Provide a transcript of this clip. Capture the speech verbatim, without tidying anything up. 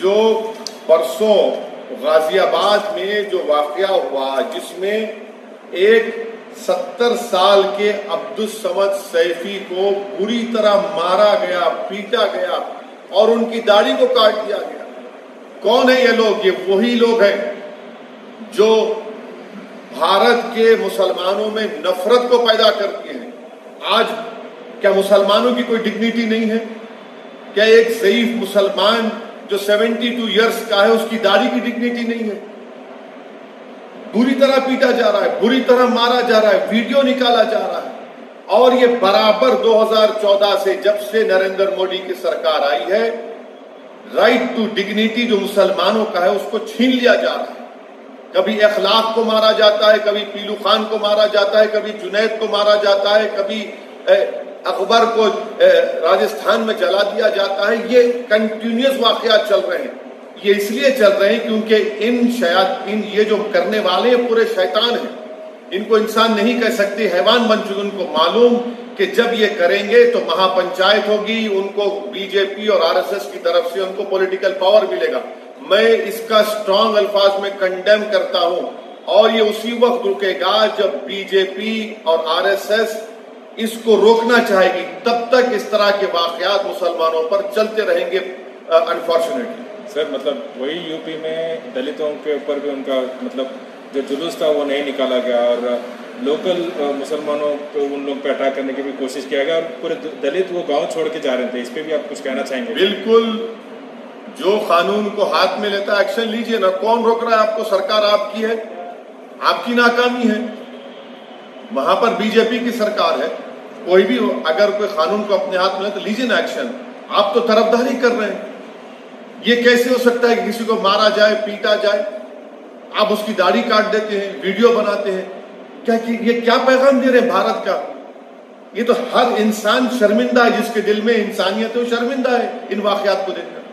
जो परसों गाजियाबाद में जो वाकया हुआ, जिसमें एक सत्तर साल के अब्दुस समद सैफी को बुरी तरह मारा गया, पीटा गया और उनकी दाढ़ी को काट दिया गया। कौन है ये लोग? ये वही लोग हैं जो भारत के मुसलमानों में नफरत को पैदा करते हैं। आज क्या मुसलमानों की कोई डिग्निटी नहीं है? क्या एक ज़ईफ मुसलमान जो बहत्तर इयर्स का है उसकी दाढ़ी की डिग्निटी नहीं है? बुरी तरह पीटा जा रहा है, बुरी तरह मारा जा रहा है, वीडियो निकाला जा रहा है। और ये बराबर दो हज़ार चौदह से जब से नरेंद्र मोदी की सरकार आई है, राइट टू डिग्निटी जो मुसलमानों का है उसको छीन लिया जा रहा है। कभी अखलाक को मारा जाता है, कभी पीलू खान को मारा जाता है, कभी जुनैद को मारा जाता है, कभी अकबर को राजस्थान में जला दिया जाता है। ये कंटिन्यूअस वाकयात चल रहे हैं। ये इसलिए चल रहे हैं क्योंकि इन शयात इन ये जो करने वाले हैं पूरे शैतान हैं। इनको इंसान नहीं कह सकते, हैवान बन चुके। उनको मालूम कि जब ये करेंगे तो महापंचायत होगी, उनको बीजेपी और आरएसएस की तरफ से उनको पॉलिटिकल पावर मिलेगा। मैं इसका स्ट्रांग अल्फाज में कंडेम करता हूं और ये उसी वक्त रुकेगा जब बीजेपी और आरएसएस इसको रोकना चाहेगी। तब तक इस तरह के वाकयात मुसलमानों पर चलते रहेंगे अनफॉर्चुनेटली। सर, मतलब वही यूपी में दलितों के ऊपर भी उनका मतलब जो जुलूस था वो नहीं निकाला गया और लोकल मुसलमानों को उन लोग पे अटैक करने की भी कोशिश किया गया और पूरे दलित वो गांव छोड़ के जा रहे थे। इस पे भी आप कुछ कहना चाहेंगे? बिल्कुल, जो कानून को हाथ में लेता है एक्शन लीजिए ना। कौन रोक रहा है आपको? सरकार आपकी है, आपकी नाकामी है। वहां पर बीजेपी की सरकार है। कोई भी अगर कोई कानून को अपने हाथ में ले तो लीजिए ना एक्शन। आप तो तरफदारी कर रहे हैं। ये कैसे हो सकता है कि किसी को मारा जाए, पीटा जाए, आप उसकी दाढ़ी काट देते हैं, वीडियो बनाते हैं? क्या कि ये क्या पैगाम दे रहे हैं भारत का? ये तो हर इंसान शर्मिंदा है, जिसके दिल में इंसानियत है वो शर्मिंदा है इन वाकयात को देखकर।